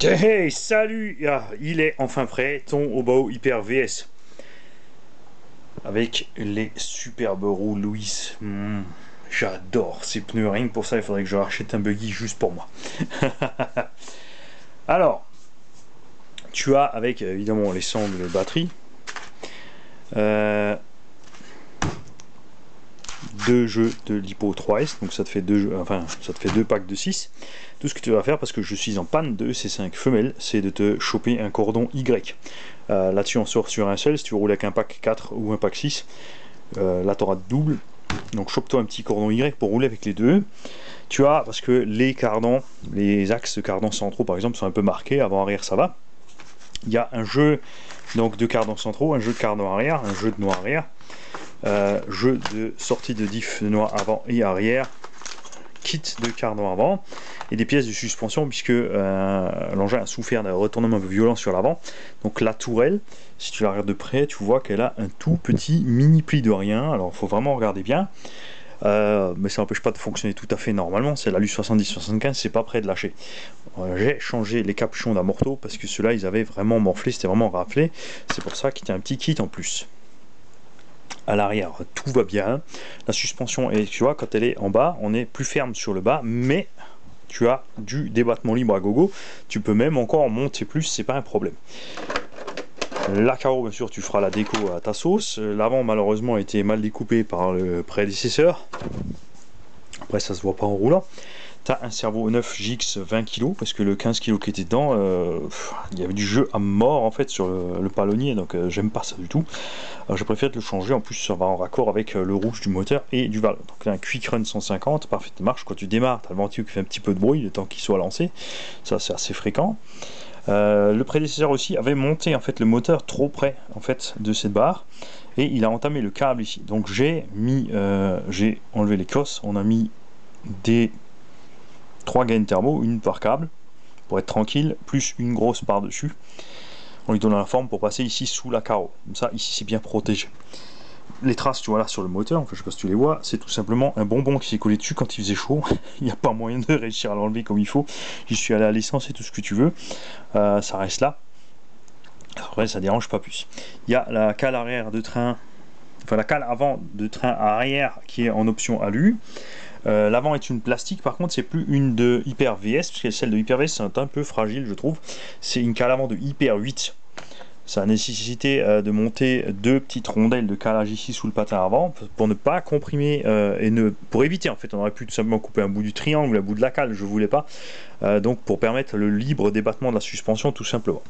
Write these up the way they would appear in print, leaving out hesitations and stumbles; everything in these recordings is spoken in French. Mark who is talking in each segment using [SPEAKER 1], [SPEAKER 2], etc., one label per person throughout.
[SPEAKER 1] Hey, salut! Il est enfin prêt, ton Hobo Hyper VS. Avec les superbes roues Louis. J'adore ces pneus, rien que pour ça, il faudrait que je rachète un buggy juste pour moi. Alors, tu as avec évidemment les sangles batterie. Deux jeux de Lipo 3S, donc ça te fait ça te fait deux packs de 6. Tout ce que tu vas faire, parce que je suis en panne de C5 femelles, c'est de te choper un cordon Y. Là-dessus on sort sur un seul, si tu roules avec un pack 4 ou un pack 6, là tu auras double. Donc chope-toi un petit cordon Y pour rouler avec les deux. Tu as, parce que les cardans, les axes de cardans centraux par exemple sont un peu marqués, avant-arrière ça va. Il y a un jeu donc de cardans centraux, un jeu de cardans arrière, un jeu de noix arrière. Jeu de sortie de diff de noix avant et arrière, kit de cardan avant et des pièces de suspension, puisque l'engin a souffert d'un retournement un peu violent sur l'avant. Donc la tourelle, si tu la regardes de près, tu vois qu'elle a un tout petit mini pli de rien. Alors il faut vraiment regarder bien, mais ça n'empêche pas de fonctionner tout à fait normalement. C'est la LU 70-75, c'est pas prêt de lâcher. J'ai changé les capuchons d'amorto parce que ceux-là ils avaient vraiment morflé, c'était vraiment raflé. C'est pour ça qu'il y a un petit kit en plus. À l'arrière tout va bien, la suspension, et tu vois quand elle est en bas on est plus ferme sur le bas, mais tu as du débattement libre à gogo, tu peux même encore monter plus, c'est pas un problème. La carreau bien sûr tu feras la déco à ta sauce. L'avant malheureusement a été mal découpé par le prédécesseur, après ça se voit pas en roulant. T'as un cerveau 9 GX 20 kg, parce que le 15 kg qui était dedans, il y avait du jeu à mort en fait sur le palonnier, donc j'aime pas ça du tout. Je préfère le changer, en plus ça va en raccord avec le rouge du moteur et du valve. Donc là un Quick Run 150, parfaite marche, quand tu démarres, t'as le ventilo qui fait un petit peu de bruit le temps qu'il soit lancé, ça c'est assez fréquent. Le prédécesseur aussi avait monté en fait le moteur trop près en fait de cette barre, et il a entamé le câble ici. Donc j'ai enlevé les crosses, on a mis des 3 gaines thermo, une par câble, pour être tranquille, plus une grosse par dessus, en lui donnant la forme pour passer ici sous la carreau. Comme ça, ici c'est bien protégé. Les traces, tu vois là sur le moteur, enfin, je sais pas si tu les vois, c'est tout simplement un bonbon qui s'est collé dessus quand il faisait chaud. Il n'y a pas moyen de réussir à l'enlever comme il faut. J'y suis allé à l'essence et tout ce que tu veux. Ça reste là. Après, ça dérange pas plus. Il y a la cale arrière de train, enfin la cale avant de train arrière qui est en option alu. L'avant est une plastique, par contre c'est plus une de Hyper VS, parce que celle de Hyper VS c'est un peu fragile je trouve. C'est une cale avant de Hyper 8. Ça a nécessité de monter deux petites rondelles de calage ici sous le patin avant pour ne pas comprimer pour éviter en fait. On aurait pu tout simplement couper un bout du triangle, un bout de la cale, je voulais pas. Donc pour permettre le libre débattement de la suspension tout simplement.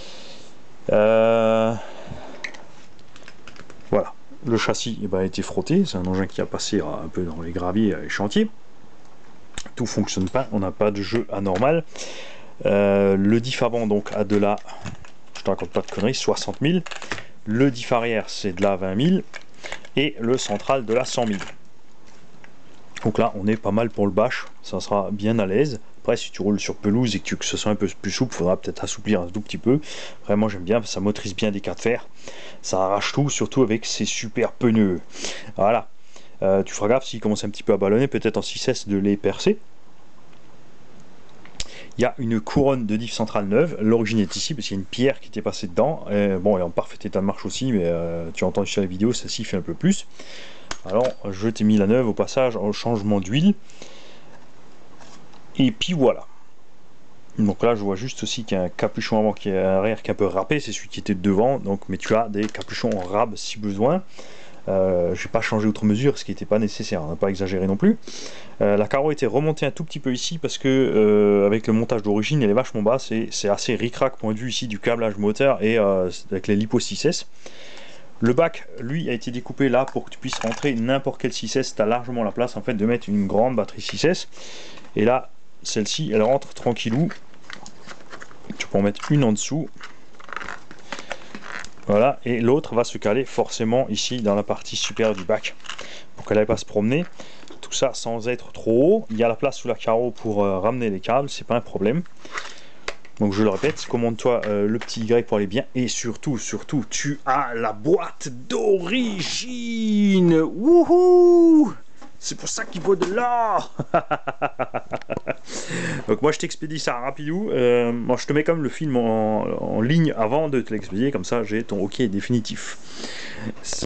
[SPEAKER 1] Voilà. Le châssis a été frotté, c'est un engin qui a passé un peu dans les graviers et les chantiers. Tout fonctionne pas, on n'a pas de jeu anormal. Le diff avant donc a de la, je te raconte pas de conneries, 60 000. Le diff arrière c'est de la 20 000. Et le central de la 100 000. Donc là on est pas mal pour le bash, ça sera bien à l'aise. Après si tu roules sur pelouse et que tu veux que ce soit un peu plus souple, il faudra peut-être assouplir un tout petit peu. Vraiment j'aime bien, ça motorise bien des cas de fer. Ça arrache tout, surtout avec ces super pneus. Voilà. Tu feras gaffe s'il commence un petit peu à ballonner, peut-être en 6S de les percer. Il y a une couronne de diff centrale neuve, l'origine est ici parce qu'il y a une pierre qui était passée dedans. Bon, elle est en parfait état de marche aussi, mais tu entends sur la vidéo, ça s'y fait un peu plus. Alors je t'ai mis la neuve au passage en changement d'huile. Et puis voilà. Donc là je vois juste aussi qu'il y a un capuchon avant qui est arrière qui est un peu râpé, c'est celui qui était devant, donc, mais tu as des capuchons en rab si besoin. Je n'ai pas changé outre mesure, ce qui n'était pas nécessaire, on n'a pas exagéré non plus. La carreau était remontée un tout petit peu ici parce que avec le montage d'origine elle est vachement basse et c'est assez ric-rac point de vue ici du câblage moteur et avec les Lipo 6S. Le bac lui a été découpé là pour que tu puisses rentrer n'importe quel 6S, tu as largement la place en fait de mettre une grande batterie 6S, et là celle-ci elle rentre tranquillou, tu peux en mettre une en dessous. Voilà, et l'autre va se caler forcément ici dans la partie supérieure du bac pour qu'elle n'aille pas se promener. Tout ça sans être trop haut. Il y a la place sous la carreau pour ramener les câbles, c'est pas un problème. Donc je le répète, commande-toi le petit Y pour aller bien, et surtout, tu as la boîte d'origine. Wouhou! C'est pour ça qu'il vaut de l'or. Donc moi je t'expédie ça rapidou. Moi je te mets comme le film en ligne avant de te l'expédier, comme ça j'ai ton OK définitif.